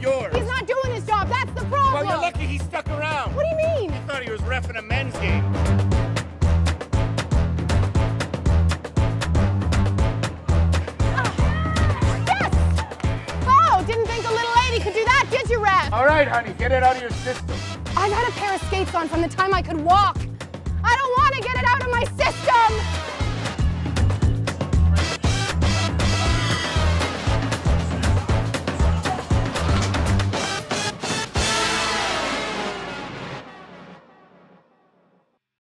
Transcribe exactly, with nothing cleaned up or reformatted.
yours. He's not doing his job, that's the problem. Well, you're lucky he stuck around. What do you mean? I thought he was reffing a men's game. Didn't think a little lady could do that, did you, Ref? All right, honey, get it out of your system. I've had a pair of skates on from the time I could walk. I don't want to get it out of my system.